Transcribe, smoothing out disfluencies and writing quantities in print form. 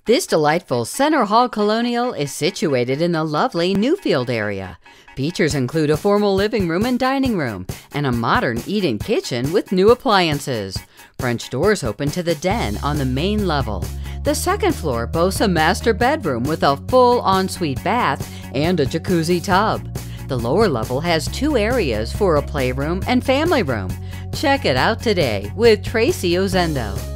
This delightful Center Hall Colonial is situated in the lovely Newfield area. Features include a formal living room and dining room, and a modern eat-in kitchen with new appliances. French doors open to the den on the main level. The second floor boasts a master bedroom with a full ensuite bath and a jacuzzi tub. The lower level has two areas for a playroom and family room. Check it out today with Tracey Ozendo.